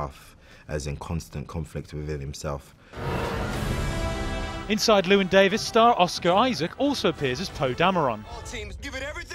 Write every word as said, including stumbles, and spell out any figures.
tough, as in constant conflict within himself. Inside Llewyn Davies, star Oscar Isaac also appears as Poe Dameron. All teams, give it everything